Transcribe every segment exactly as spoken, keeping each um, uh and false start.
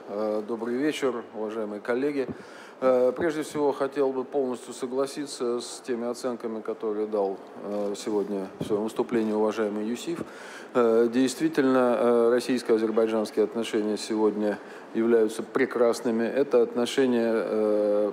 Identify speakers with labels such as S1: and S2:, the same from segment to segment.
S1: Добрый вечер, уважаемые коллеги. Прежде всего, хотел бы полностью согласиться с теми оценками, которые дал сегодня в своем выступлении уважаемый Юсиф. Действительно, российско-азербайджанские отношения сегодня являются прекрасными. Это отношения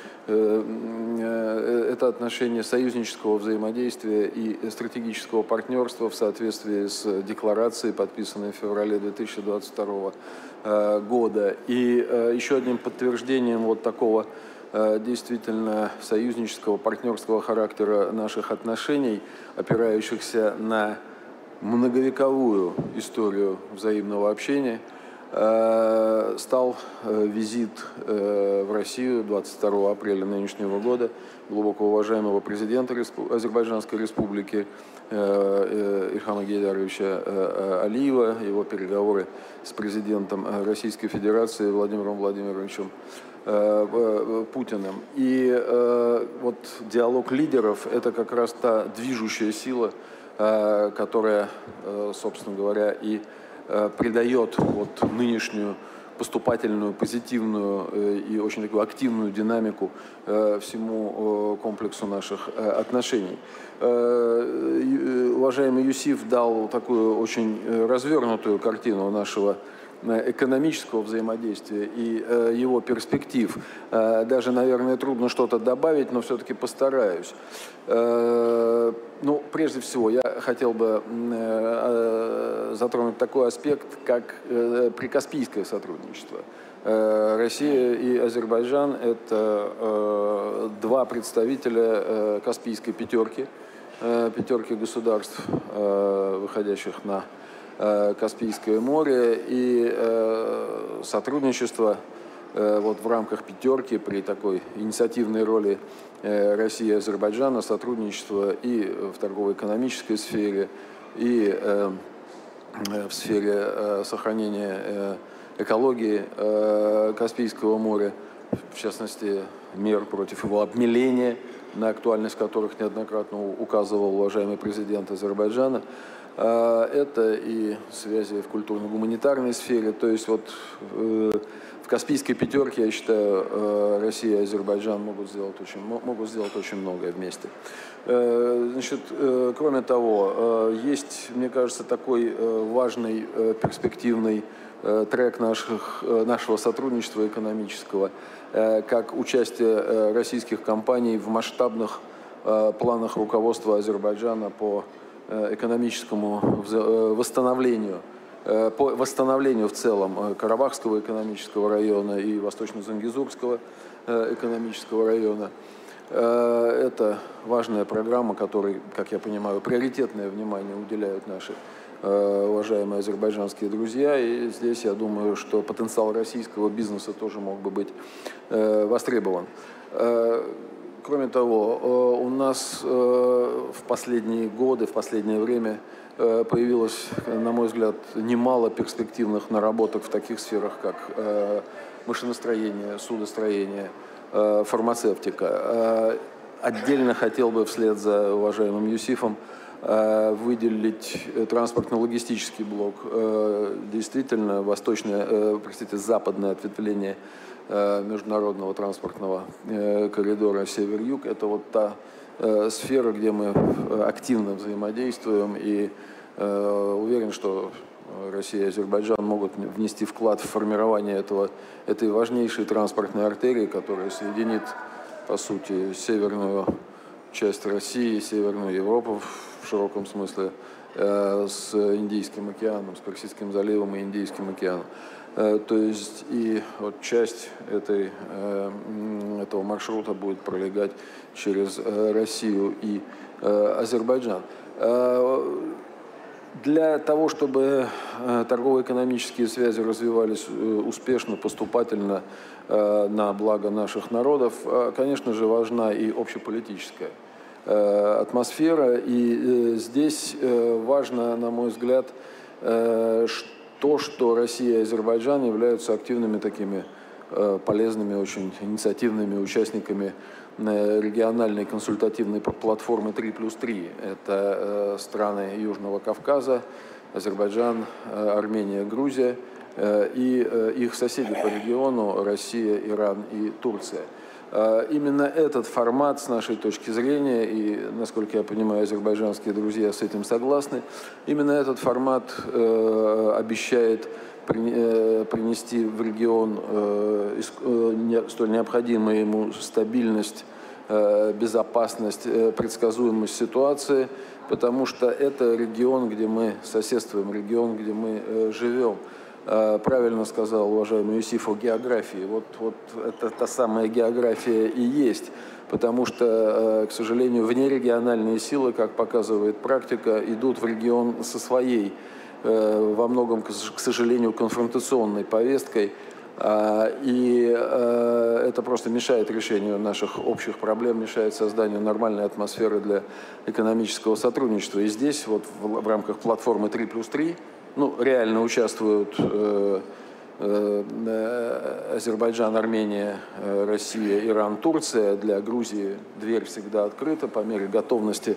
S1: Это отношение союзнического взаимодействия и стратегического партнерства в соответствии с декларацией, подписанной в феврале две тысячи двадцать второго года. И еще одним подтверждением вот такого действительно союзнического, партнерского характера наших отношений, опирающихся на многовековую историю взаимного общения, стал визит в Россию двадцать второго апреля нынешнего года глубоко уважаемого президента Азербайджанской Республики Ильхама Гейдаровича Алиева, его переговоры с президентом Российской Федерации Владимиром Владимировичем Путиным. И вот диалог лидеров – это как раз та движущая сила, которая, собственно говоря, и придает вот нынешнюю поступательную, позитивную и очень такую активную динамику всему комплексу наших отношений. Уважаемый Юсиф дал такую очень развернутую картину нашего экономического взаимодействия и его перспектив. Даже, наверное, трудно что-то добавить, но все-таки постараюсь. Ну, прежде всего, я хотел бы затронуть такой аспект, как прикаспийское сотрудничество. Россия и Азербайджан – это два представителя Каспийской пятерки, пятерки государств, выходящих на Каспийское море, и э, сотрудничество э, вот в рамках пятерки при такой инициативной роли э, России и Азербайджана, сотрудничество и в торгово-экономической сфере, и э, в сфере э, сохранения э, экологии э, Каспийского моря, в частности, мер против его обмеления, на актуальность которых неоднократно указывал уважаемый президент Азербайджана. Это и связи в культурно-гуманитарной сфере. То есть вот в Каспийской пятерке, я считаю, Россия и Азербайджан могут сделать очень, могут сделать очень многое вместе. Значит, кроме того, есть, мне кажется, такой важный, перспективный трек наших, нашего сотрудничества экономического, как участие российских компаний в масштабных планах руководства Азербайджана по экономическому восстановлению, по восстановлению в целом Карабахского экономического района и Восточно-Зангезурского экономического района. Это важная программа, которой, как я понимаю, приоритетное внимание уделяют наши уважаемые азербайджанские друзья. И здесь, я думаю, что потенциал российского бизнеса тоже мог бы быть востребован. Кроме того, у нас в последние годы, в последнее время появилось, на мой взгляд, немало перспективных наработок в таких сферах, как машиностроение, судостроение, фармацевтика. Отдельно хотел бы вслед за уважаемым Юсифом выделить транспортно-логистический блок. Действительно, восточное, простите, западное ответвление международного транспортного коридора север-юг. Это вот та сфера, где мы активно взаимодействуем, и уверен, что Россия и Азербайджан могут внести вклад в формирование этого, этой важнейшей транспортной артерии, которая соединит, по сути, северную часть России, Северную Европу в широком смысле с Индийским океаном, с Персидским заливом и Индийским океаном. То есть и вот часть этой, этого маршрута будет пролегать через Россию и Азербайджан. Для того, чтобы торгово-экономические связи развивались успешно, поступательно на благо наших народов, конечно же, важна и общеполитическая атмосфера. И здесь важно, на мой взгляд, то, что Россия и Азербайджан являются активными такими полезными, очень инициативными участниками региональной консультативной платформы три плюс три. Это страны Южного Кавказа, Азербайджан, Армения, Грузия. и их соседи по региону – Россия, Иран и Турция. Именно этот формат, с нашей точки зрения, и, насколько я понимаю, азербайджанские друзья с этим согласны, именно этот формат обещает принести в регион столь необходимую ему стабильность, безопасность, предсказуемость ситуации, потому что это регион, где мы соседствуем, регион, где мы живем. Правильно сказал уважаемый Юсиф о географии. Вот, вот это та самая география и есть, потому что, к сожалению, внерегиональные силы, как показывает практика, идут в регион со своей, во многом, к сожалению, конфронтационной повесткой, и это просто мешает решению наших общих проблем, мешает созданию нормальной атмосферы для экономического сотрудничества. И здесь, вот в, в рамках платформы три плюс три, ну, реально участвуют э, э, Азербайджан, Армения, э, Россия, Иран, Турция. Для Грузии дверь всегда открыта по мере готовности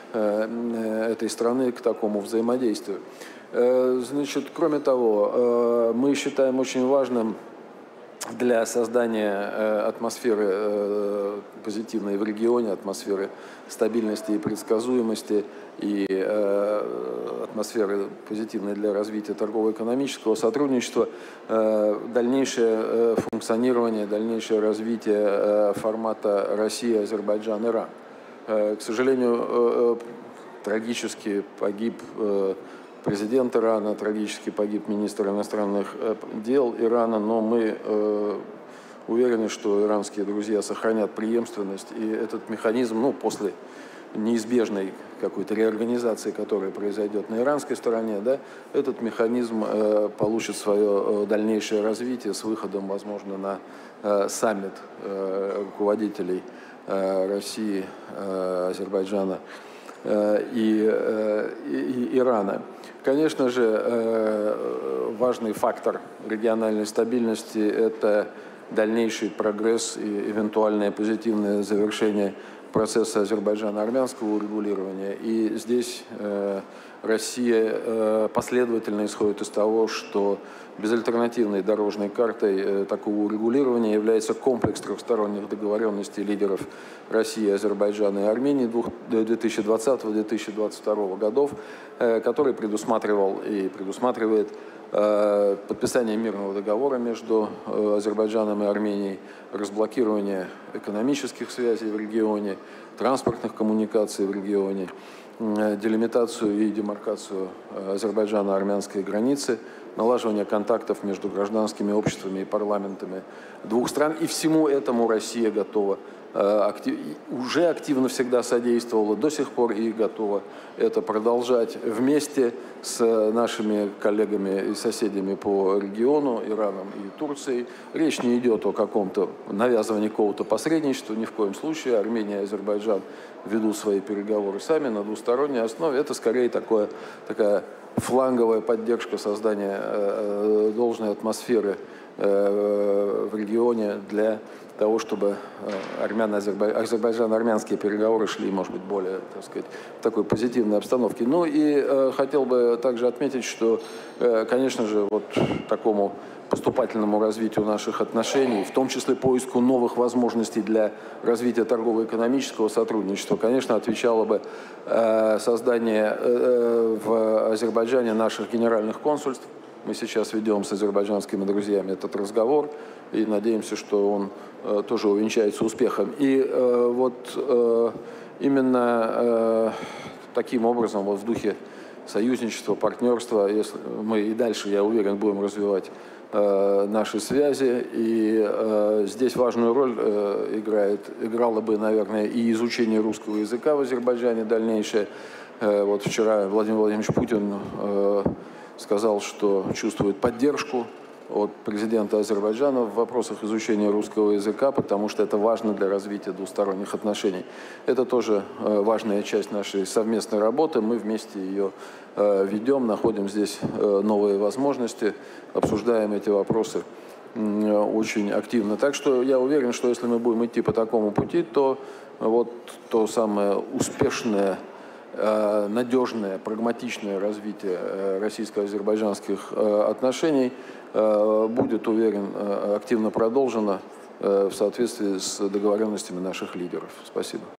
S1: э, этой страны к такому взаимодействию. Э, значит, кроме того, э, мы считаем очень важным для создания э, атмосферы э, позитивной в регионе, атмосферы стабильности и предсказуемости, и э, атмосферы позитивной для развития торгово-экономического сотрудничества, э, дальнейшее э, функционирование, дальнейшее развитие э, формата Россия, Азербайджан, Иран. Э, к сожалению, э, трагически погиб э, президент Ирана, трагически погиб министр иностранных дел Ирана, но мы э, уверены, что иранские друзья сохранят преемственность, и этот механизм, ну, после неизбежной какой-то реорганизации, которая произойдет на иранской стороне, да, этот механизм э, получит свое э, дальнейшее развитие с выходом, возможно, на э, саммит э, руководителей э, России, э, Азербайджана э, и, э, и, и Ирана. Конечно же, важный фактор региональной стабильности – это дальнейший прогресс и эвентуальное позитивное завершение процесса азербайджано-армянского урегулирования. И здесь Россия последовательно исходит из того, что безальтернативной дорожной картой такого урегулирования является комплекс трехсторонних договоренностей лидеров России, Азербайджана и Армении две тысячи двадцатого — две тысячи двадцать второго годов, который предусматривал и предусматривает подписание мирного договора между Азербайджаном и Арменией, разблокирование экономических связей в регионе, транспортных коммуникаций в регионе, делимитацию и демаркацию азербайджано-армянской границы, налаживание контактов между гражданскими обществами и парламентами двух стран. И всему этому Россия готова, актив, уже активно всегда содействовала, до сих пор и готова это продолжать вместе с нашими коллегами и соседями по региону, Ираном и Турцией. Речь не идет о каком-то навязывании какого-то посредничества, ни в коем случае. Армения и Азербайджан ведут свои переговоры сами на двусторонней основе. Это скорее такое, такая фланговая поддержка создания э, должной атмосферы э, в регионе для того, чтобы азербайджано-армянские переговоры шли, может быть, более, так сказать, в такой позитивной обстановке. Ну и э, хотел бы также отметить, что, э, конечно же, вот такому поступательному развитию наших отношений, в том числе поиску новых возможностей для развития торгово-экономического сотрудничества, конечно, отвечало бы э, создание э, в Азербайджане наших генеральных консульств. Мы сейчас ведем с азербайджанскими друзьями этот разговор и надеемся, что он э, тоже увенчается успехом. И э, вот э, именно э, таким образом, вот в духе союзничества, партнерства, если мы и дальше, я уверен, будем развивать э, наши связи. И э, здесь важную роль э, играет, играло бы, наверное, и изучение русского языка в Азербайджане дальнейшее. Э, вот вчера Владимир Владимирович Путин э, сказал, что чувствует поддержку от президента Азербайджана в вопросах изучения русского языка, потому что это важно для развития двусторонних отношений. Это тоже важная часть нашей совместной работы. Мы вместе ее ведем, находим здесь новые возможности, обсуждаем эти вопросы очень активно. Так что я уверен, что если мы будем идти по такому пути, то вот то самое успешное надежное, прагматичное развитие российско-азербайджанских отношений будет, уверен, активно продолжено в соответствии с договоренностями наших лидеров. Спасибо.